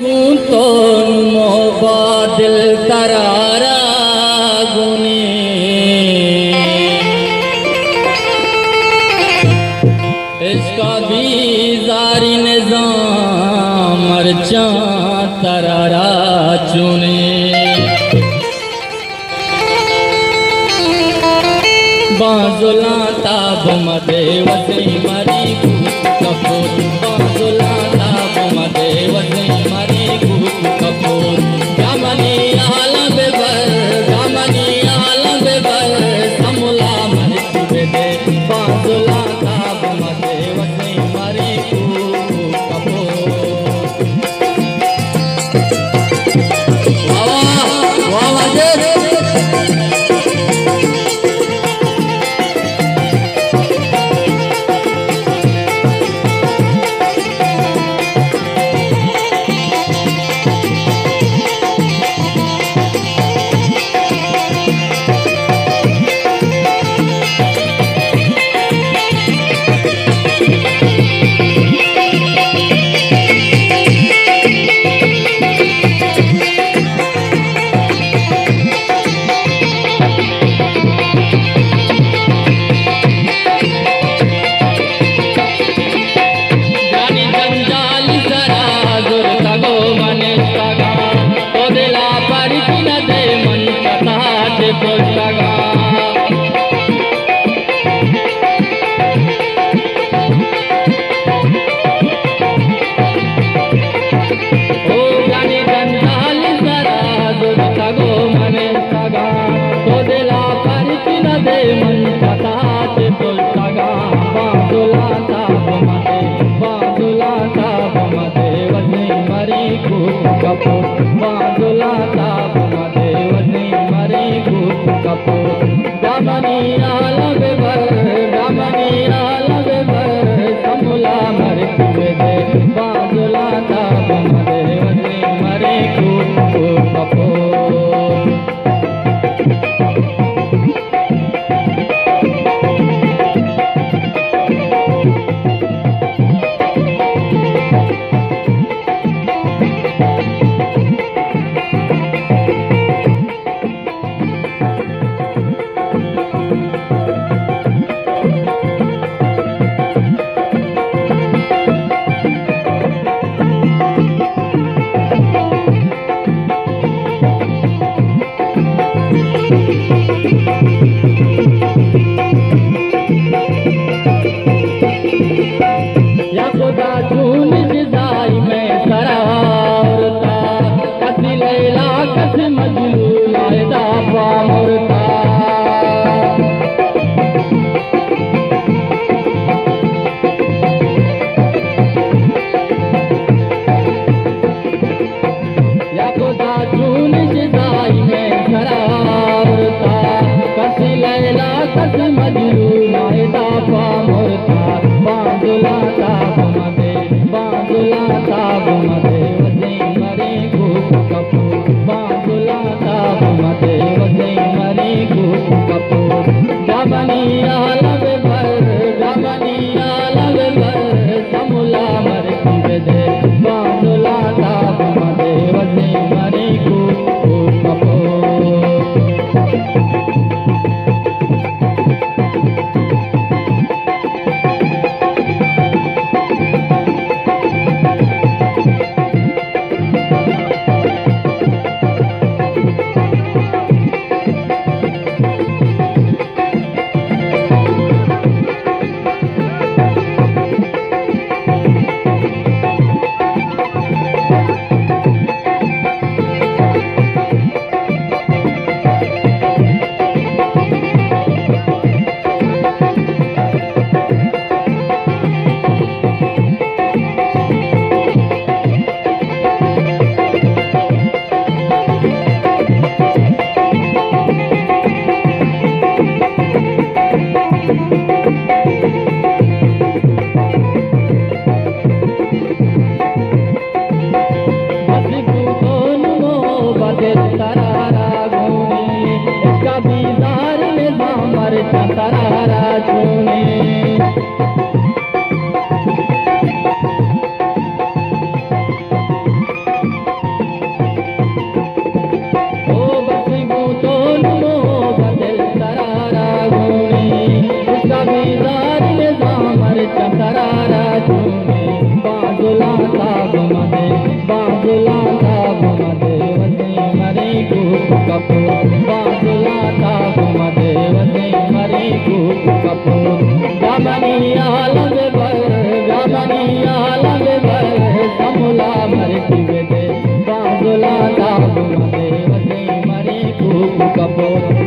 तो मोबादिल तरारा गुनी इसका भी जारी निजाम मरचा तरारा चुने बाजुला ताब मदे वसी मरी कपूर बाजुला ताब मदे वसी मरी कपूर गमनी आलम बर समला मरी दे बाजुला ताब मदे वसी मरी कपूर वाह वाह बाजुला ताब मदे वसी मरी कपूर गमनी आलम बर समला मरी दे बाजुला ताब मदे वसी मरी कपूर दारा चूमे बाजुला साब मदे बाजुला साब मदे वसी मरे कूप कपूर बाजुला साब मदे वसी मरे कूप कपूर जामनी आलम बर समूला मर किवे दे बाजुला साब मदे वसी मरे कूप कपूर